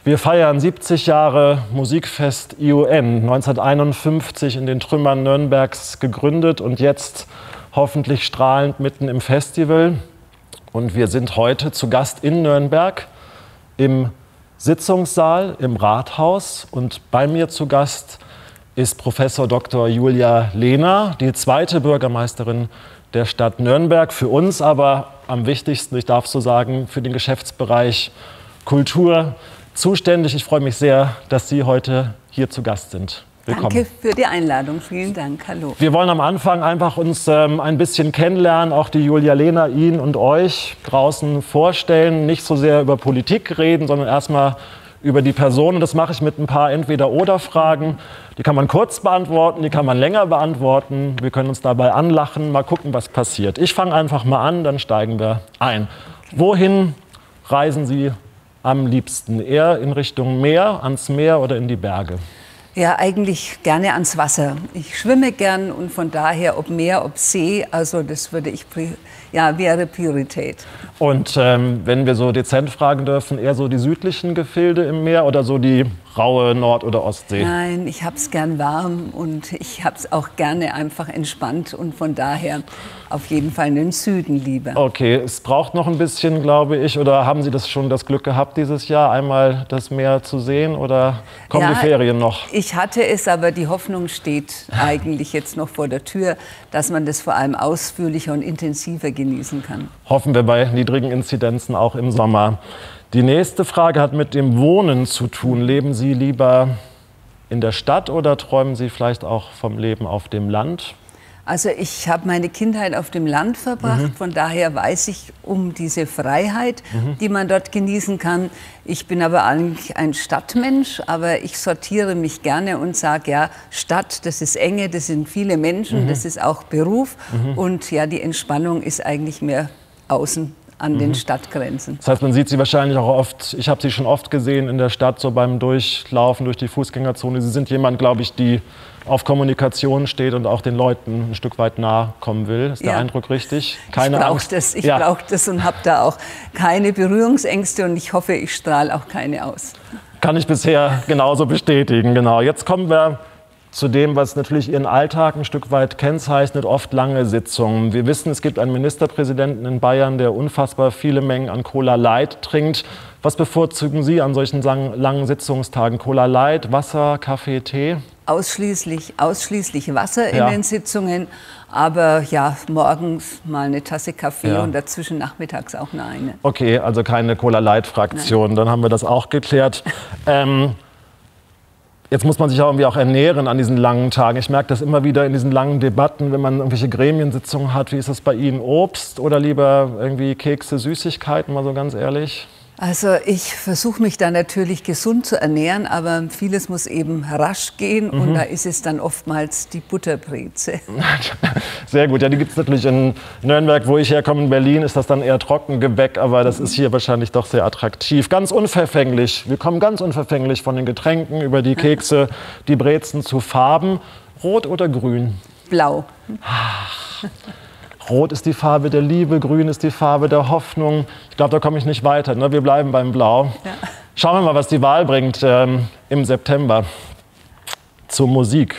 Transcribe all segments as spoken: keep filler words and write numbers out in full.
Wir feiern siebzig Jahre Musikfest I U N, neunzehnhunderteinundfünfzig in den Trümmern Nürnbergs gegründet und jetzt hoffentlich strahlend mitten im Festival. Und wir sind heute zu Gast in Nürnberg im Sitzungssaal im Rathaus. Und bei mir zu Gast ist Professor Doktor Julia Lehner, die zweite Bürgermeisterin der Stadt Nürnberg. Für uns aber am wichtigsten, ich darf so sagen, für den Geschäftsbereich Kultur zuständig. Ich freue mich sehr, dass Sie heute hier zu Gast sind. Willkommen. Danke für die Einladung. Vielen Dank. Hallo. Wir wollen am Anfang einfach uns ähm, ein bisschen kennenlernen, auch die Julia Lehner, Ihnen und euch draußen vorstellen. Nicht so sehr über Politik reden, sondern erstmal über die Person. Und das mache ich mit ein paar Entweder-Oder-Fragen. Die kann man kurz beantworten, die kann man länger beantworten. Wir können uns dabei anlachen, mal gucken, was passiert. Ich fange einfach mal an, dann steigen wir ein. Okay. Wohin reisen Sie am liebsten? Eher in Richtung Meer, ans Meer oder in die Berge? Ja, eigentlich gerne ans Wasser. Ich schwimme gern und von daher, ob Meer, ob See, also das würde ich, ja, wäre Priorität. Und ähm, wenn wir so dezent fragen dürfen, eher so die südlichen Gefilde im Meer oder so die raue Nord- oder Ostsee? Nein, ich habe es gern warm und ich habe es auch gerne einfach entspannt und von daher auf jeden Fall in den Süden lieber. Okay, es braucht noch ein bisschen, glaube ich, oder haben Sie das schon das Glück gehabt dieses Jahr, einmal das Meer zu sehen oder kommen ja, die Ferien noch? Ich hatte es, aber die Hoffnung steht eigentlich jetzt noch vor der Tür, dass man das vor allem ausführlicher und intensiver genießen kann. Hoffen wir bei niedrigen Inzidenzen auch im Sommer. Die nächste Frage hat mit dem Wohnen zu tun. Leben Sie lieber in der Stadt oder träumen Sie vielleicht auch vom Leben auf dem Land? Also ich habe meine Kindheit auf dem Land verbracht, mhm. von daher weiß ich um diese Freiheit, mhm. die man dort genießen kann. Ich bin aber eigentlich ein Stadtmensch, aber ich sortiere mich gerne und sage, ja, Stadt, das ist Enge, das sind viele Menschen, mhm. das ist auch Beruf mhm. und ja, die Entspannung ist eigentlich mehr außen an mhm. den Stadtgrenzen. Das heißt, man sieht Sie wahrscheinlich auch oft, ich habe Sie schon oft gesehen in der Stadt, so beim Durchlaufen durch die Fußgängerzone. Sie sind jemand, glaube ich, die auf Kommunikation steht und auch den Leuten ein Stück weit nahe kommen will. Ist der ja. Eindruck richtig? Keine ich brauche Angst. das, ich ja. brauche das und habe da auch keine Berührungsängste und ich hoffe, ich strahle auch keine aus. Kann ich bisher genauso bestätigen, genau. Jetzt kommen wir zu dem, was natürlich Ihren Alltag ein Stück weit kennzeichnet, oft lange Sitzungen. Wir wissen, es gibt einen Ministerpräsidenten in Bayern, der unfassbar viele Mengen an Cola Light trinkt. Was bevorzugen Sie an solchen langen Sitzungstagen? Cola Light, Wasser, Kaffee, Tee? Ausschließlich, ausschließlich Wasser ja. in den Sitzungen, aber ja, morgens mal eine Tasse Kaffee ja. und dazwischen nachmittags auch noch eine. Okay, also keine Cola Light-Fraktion, dann haben wir das auch geklärt. ähm, Jetzt muss man sich auch irgendwie auch ernähren an diesen langen Tagen. Ich merke das immer wieder in diesen langen Debatten, wenn man irgendwelche Gremiensitzungen hat. Wie ist das bei Ihnen? Obst oder lieber irgendwie Kekse, Süßigkeiten, mal so ganz ehrlich? Also ich versuche mich da natürlich gesund zu ernähren, aber vieles muss eben rasch gehen und mhm. da ist es dann oftmals die Butterbreze. Sehr gut, ja, die gibt es natürlich in Nürnberg, wo ich herkomme, in Berlin ist das dann eher Trockengebäck, aber das ist hier wahrscheinlich doch sehr attraktiv. Ganz unverfänglich, wir kommen ganz unverfänglich von den Getränken über die Kekse, die Brezen zu Farben. Rot oder grün? Blau. Ach. Rot ist die Farbe der Liebe, grün ist die Farbe der Hoffnung. Ich glaube, da komme ich nicht weiter. Ne? Wir bleiben beim Blau. Ja. Schauen wir mal, was die Wahl bringt ähm, im September. Zur Musik.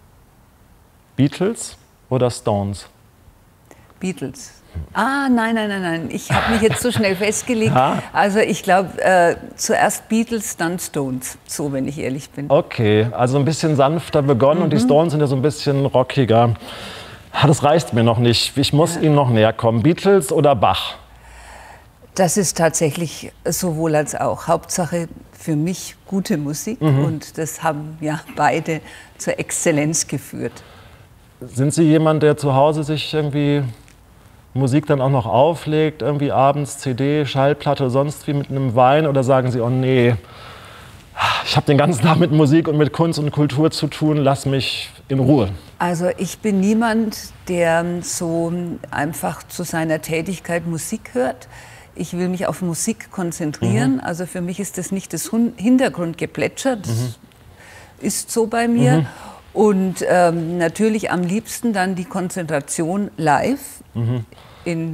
Beatles oder Stones? Beatles. Ah, nein, nein, nein, nein. Ich habe mich jetzt so schnell festgelegt. Ha? Also ich glaube, äh, zuerst Beatles, dann Stones. So, wenn ich ehrlich bin. Okay, also ein bisschen sanfter begonnen mhm. und die Stones sind ja so ein bisschen rockiger. Das reicht mir noch nicht. Ich muss ja. Ihnen noch näher kommen. Beatles oder Bach? Das ist tatsächlich sowohl als auch. Hauptsache für mich gute Musik. Mhm. Und das haben ja beide zur Exzellenz geführt. Sind Sie jemand, der zu Hause sich irgendwie Musik dann auch noch auflegt? Irgendwie abends C D, Schallplatte, sonst wie mit einem Wein? Oder sagen Sie, oh nee, ich habe den ganzen Tag mit Musik und mit Kunst und Kultur zu tun, lass mich in Ruhe? Also ich bin niemand, der so einfach zu seiner Tätigkeit Musik hört. Ich will mich auf Musik konzentrieren. Mhm. Also für mich ist das nicht das Hintergrundgeplätscher, das mhm. ist so bei mir. Mhm. Und ähm, natürlich am liebsten dann die Konzentration live mhm. in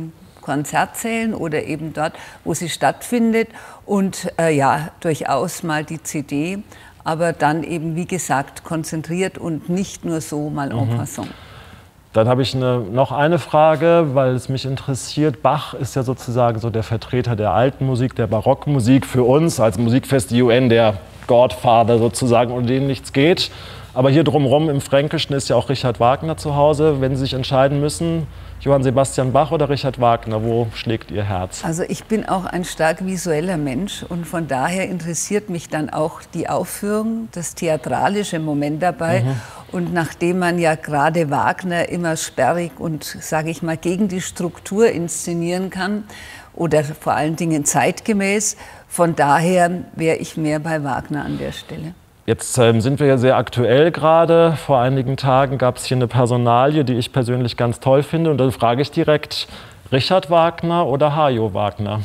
Konzertsälen oder eben dort, wo sie stattfindet. Und äh, ja, durchaus mal die C D, aber dann eben, wie gesagt, konzentriert und nicht nur so mal en passant. Dann habe ich eine, noch eine Frage, weil es mich interessiert. Bach ist ja sozusagen so der Vertreter der alten Musik, der Barockmusik für uns als Musikfest I U N, der Godfather sozusagen, ohne den nichts geht. Aber hier drumherum im Fränkischen ist ja auch Richard Wagner zu Hause. Wenn Sie sich entscheiden müssen, Johann Sebastian Bach oder Richard Wagner, wo schlägt Ihr Herz? Also ich bin auch ein stark visueller Mensch und von daher interessiert mich dann auch die Aufführung, das theatralische Moment dabei. Mhm. Und nachdem man ja gerade Wagner immer sperrig und, sage ich mal, gegen die Struktur inszenieren kann oder vor allen Dingen zeitgemäß, von daher wäre ich mehr bei Wagner an der Stelle. Jetzt ähm, sind wir ja sehr aktuell gerade. Vor einigen Tagen gab es hier eine Personalie, die ich persönlich ganz toll finde. Und dann frage ich direkt, Richard Wagner oder Hajo Wagner?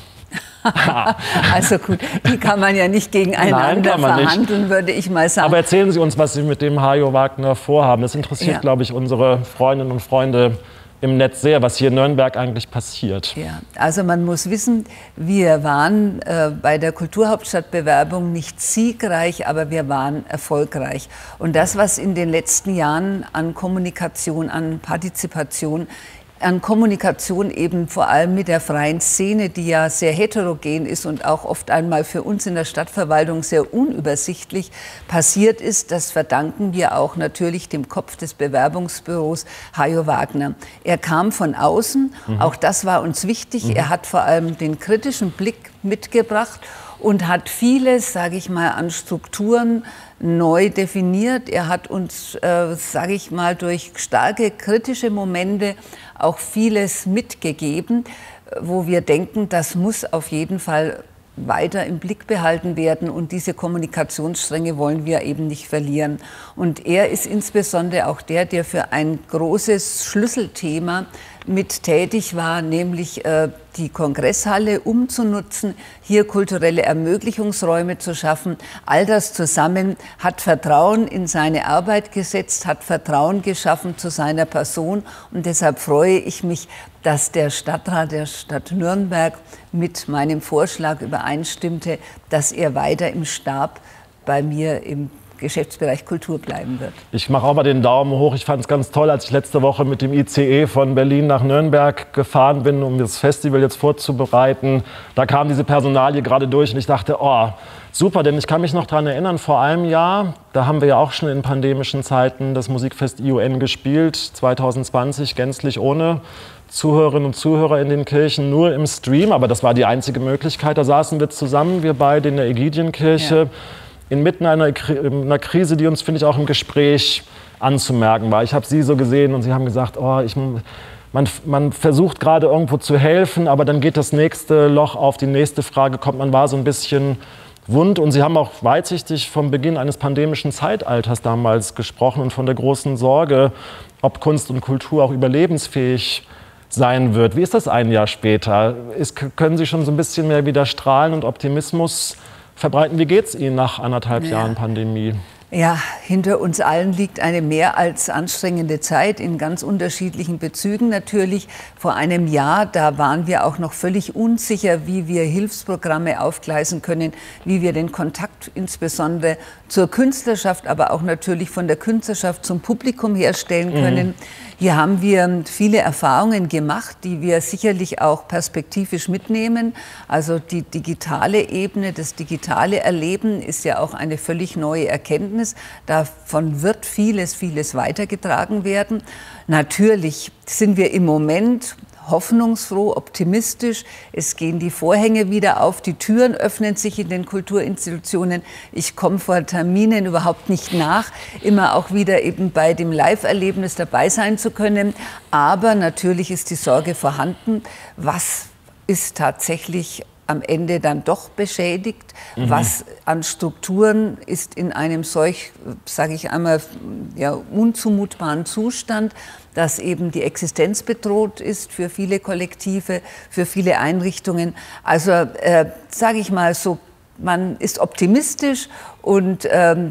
Also gut, die kann man ja nicht gegeneinander Nein, verhandeln, nicht. Würde ich mal sagen. Aber erzählen Sie uns, was Sie mit dem Hajo Wagner vorhaben. Das interessiert, ja. glaube ich, unsere Freundinnen und Freunde im Netz sehr, was hier in Nürnberg eigentlich passiert. Ja, also man muss wissen, wir waren äh, bei der Kulturhauptstadtbewerbung nicht siegreich, aber wir waren erfolgreich. Und das, was in den letzten Jahren an Kommunikation, an Partizipation, an Kommunikation eben vor allem mit der freien Szene, die ja sehr heterogen ist und auch oft einmal für uns in der Stadtverwaltung sehr unübersichtlich passiert ist, das verdanken wir auch natürlich dem Kopf des Bewerbungsbüros, Hajo Wagner. Er kam von außen, mhm. auch das war uns wichtig. Mhm. Er hat vor allem den kritischen Blick mitgebracht und hat vieles, sage ich mal, an Strukturen neu definiert. Er hat uns, äh, sage ich mal, durch starke kritische Momente auch vieles mitgegeben, wo wir denken, das muss auf jeden Fall weiter im Blick behalten werden und diese Kommunikationsstränge wollen wir eben nicht verlieren. Und er ist insbesondere auch der, der für ein großes Schlüsselthema mit tätig war, nämlich äh, die Kongresshalle umzunutzen, hier kulturelle Ermöglichungsräume zu schaffen. All das zusammen hat Vertrauen in seine Arbeit gesetzt, hat Vertrauen geschaffen zu seiner Person. Und deshalb freue ich mich, dass der Stadtrat der Stadt Nürnberg mit meinem Vorschlag übereinstimmte, dass er weiter im Stab bei mir im Geschäftsbereich Kultur bleiben wird. Ich mache auch mal den Daumen hoch. Ich fand es ganz toll, als ich letzte Woche mit dem I C E von Berlin nach Nürnberg gefahren bin, um das Festival jetzt vorzubereiten. Da kam diese Personalie gerade durch und ich dachte, oh, super, denn ich kann mich noch daran erinnern, vor einem Jahr, da haben wir ja auch schon in pandemischen Zeiten das Musikfest I U N gespielt, zwanzig zwanzig gänzlich ohne Zuhörerinnen und Zuhörer in den Kirchen, nur im Stream, aber das war die einzige Möglichkeit. Da saßen wir zusammen, wir beide in der Ägidienkirche, ja. inmitten einer, einer Krise, die uns, finde ich, auch im Gespräch anzumerken war. Ich habe Sie so gesehen und Sie haben gesagt, oh, ich, man, man versucht gerade irgendwo zu helfen, aber dann geht das nächste Loch auf, die nächste Frage kommt. Man war so ein bisschen wund und Sie haben auch weitsichtig vom Beginn eines pandemischen Zeitalters damals gesprochen und von der großen Sorge, ob Kunst und Kultur auch überlebensfähig sein wird. Wie ist das ein Jahr später? Ist, können Sie schon so ein bisschen mehr wieder strahlen und Optimismus verbreiten? Wie geht es Ihnen nach anderthalb ja. Jahren Pandemie? Ja, hinter uns allen liegt eine mehr als anstrengende Zeit in ganz unterschiedlichen Bezügen natürlich. Vor einem Jahr, da waren wir auch noch völlig unsicher, wie wir Hilfsprogramme aufgleisen können, wie wir den Kontakt insbesondere zur Künstlerschaft, aber auch natürlich von der Künstlerschaft zum Publikum herstellen können. Mhm. Hier haben wir viele Erfahrungen gemacht, die wir sicherlich auch perspektivisch mitnehmen. Also die digitale Ebene, das digitale Erleben ist ja auch eine völlig neue Erkenntnis. Davon wird vieles, vieles weitergetragen werden. Natürlich sind wir im Moment hoffnungsfroh, optimistisch. Es gehen die Vorhänge wieder auf, die Türen öffnen sich in den Kulturinstitutionen. Ich komme vor Terminen überhaupt nicht nach, immer auch wieder eben bei dem Live-Erlebnis dabei sein zu können. Aber natürlich ist die Sorge vorhanden, was ist tatsächlich am Ende dann doch beschädigt, mhm. was an Strukturen ist in einem solch, sage ich einmal, ja, unzumutbaren Zustand, dass eben die Existenz bedroht ist für viele Kollektive, für viele Einrichtungen. Also äh, sage ich mal so, man ist optimistisch und ähm,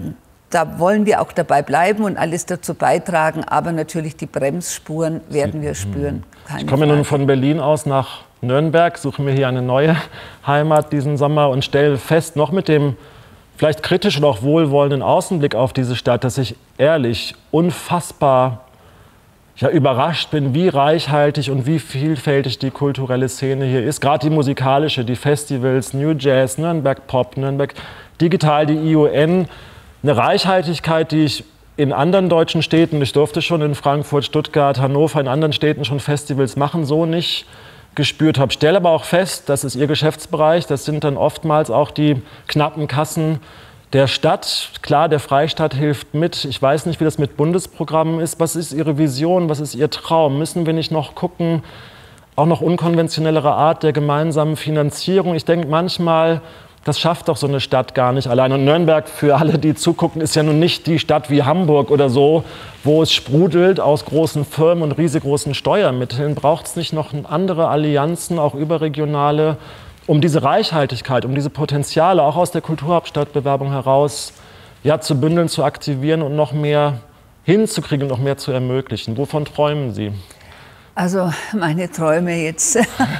da wollen wir auch dabei bleiben und alles dazu beitragen, aber natürlich die Bremsspuren werden wir spüren. Keine ich komme Frage. nun von Berlin aus nach Nürnberg, suche mir hier eine neue Heimat diesen Sommer und stelle fest, noch mit dem vielleicht kritischen oder auch wohlwollenden Außenblick auf diese Stadt, dass ich ehrlich unfassbar ja, überrascht bin, wie reichhaltig und wie vielfältig die kulturelle Szene hier ist. Gerade die musikalische, die Festivals, New Jazz, Nürnberg Pop, Nürnberg Digital, die I U N. Eine Reichhaltigkeit, die ich in anderen deutschen Städten, ich durfte schon in Frankfurt, Stuttgart, Hannover, in anderen Städten schon Festivals machen, so nicht gespürt habe. Stelle aber auch fest, das ist Ihr Geschäftsbereich, das sind dann oftmals auch die knappen Kassen der Stadt. Klar, der Freistaat hilft mit. Ich weiß nicht, wie das mit Bundesprogrammen ist. Was ist Ihre Vision, was ist Ihr Traum? Müssen wir nicht noch gucken, auch noch unkonventionellere Art der gemeinsamen Finanzierung? Ich denke manchmal, das schafft doch so eine Stadt gar nicht allein. Und Nürnberg, für alle, die zugucken, ist ja nun nicht die Stadt wie Hamburg oder so, wo es sprudelt aus großen Firmen und riesengroßen Steuermitteln. Braucht es nicht noch andere Allianzen, auch überregionale, um diese Reichhaltigkeit, um diese Potenziale auch aus der Kulturhauptstadtbewerbung heraus ja, zu bündeln, zu aktivieren und noch mehr hinzukriegen und noch mehr zu ermöglichen? Wovon träumen Sie? Also meine Träume jetzt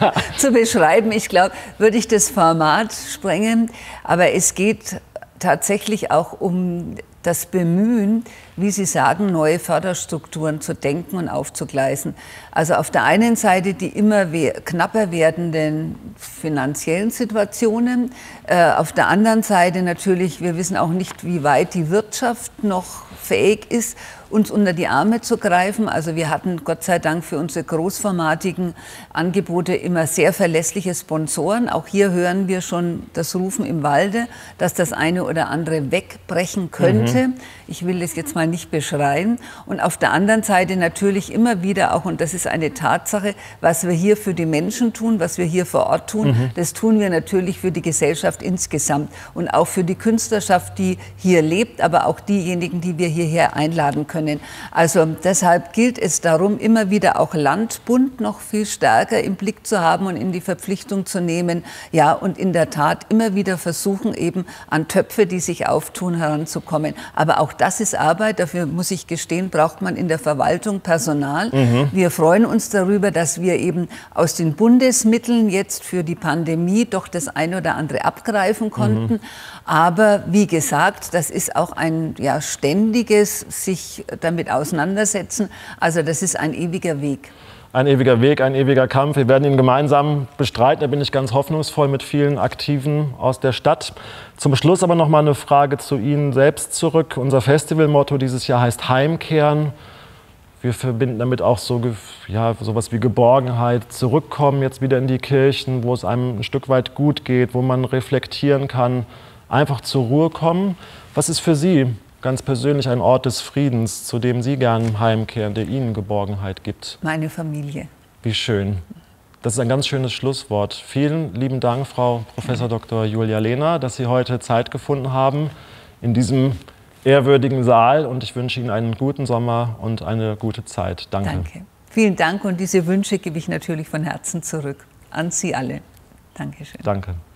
zu beschreiben, ich glaube, würde ich das Format sprengen. Aber es geht tatsächlich auch um das Bemühen, wie Sie sagen, neue Förderstrukturen zu denken und aufzugleisen. Also auf der einen Seite die immer we- knapper werdenden finanziellen Situationen, äh, auf der anderen Seite natürlich, wir wissen auch nicht, wie weit die Wirtschaft noch fähig ist, uns unter die Arme zu greifen. Also wir hatten Gott sei Dank für unsere großformatigen Angebote immer sehr verlässliche Sponsoren. Auch hier hören wir schon das Rufen im Walde, dass das eine oder andere wegbrechen könnte. Mhm. Ich will das jetzt mal nicht beschreien. Und auf der anderen Seite natürlich immer wieder auch, und das ist eine Tatsache, was wir hier für die Menschen tun, was wir hier vor Ort tun, mhm. das tun wir natürlich für die Gesellschaft insgesamt und auch für die Künstlerschaft, die hier lebt, aber auch diejenigen, die wir hierher einladen können. Also deshalb gilt es darum, immer wieder auch Land, Bund noch viel stärker im Blick zu haben und in die Verpflichtung zu nehmen. Ja, und in der Tat immer wieder versuchen, eben an Töpfe, die sich auftun, heranzukommen. Aber auch das ist Arbeit. Dafür muss ich gestehen, braucht man in der Verwaltung Personal. Mhm. Wir freuen uns darüber, dass wir eben aus den Bundesmitteln jetzt für die Pandemie doch das eine oder andere abgreifen konnten. Mhm. Aber wie gesagt, das ist auch ein ja, ständiges sich damit auseinandersetzen. Also das ist ein ewiger Weg. Ein ewiger Weg, ein ewiger Kampf. Wir werden ihn gemeinsam bestreiten. Da bin ich ganz hoffnungsvoll mit vielen Aktiven aus der Stadt. Zum Schluss aber noch mal eine Frage zu Ihnen selbst zurück. Unser Festivalmotto dieses Jahr heißt Heimkehren. Wir verbinden damit auch so ja, sowas wie Geborgenheit, zurückkommen jetzt wieder in die Kirchen, wo es einem ein Stück weit gut geht, wo man reflektieren kann, einfach zur Ruhe kommen. Was ist für Sie ganz persönlich ein Ort des Friedens, zu dem Sie gern heimkehren, der Ihnen Geborgenheit gibt? Meine Familie. Wie schön. Das ist ein ganz schönes Schlusswort. Vielen lieben Dank, Frau Professor Doktor Julia Lehner, dass Sie heute Zeit gefunden haben in diesem ehrwürdigen Saal. Und ich wünsche Ihnen einen guten Sommer und eine gute Zeit. Danke. Danke. Vielen Dank und diese Wünsche gebe ich natürlich von Herzen zurück an Sie alle. Dankeschön. Danke.